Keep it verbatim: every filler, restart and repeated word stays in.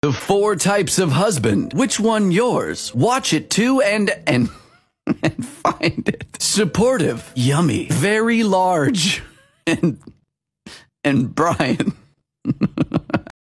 The four types of husband. Which one yours? Watch it too and and and find it. Supportive. Yummy. Very large. And and Brian.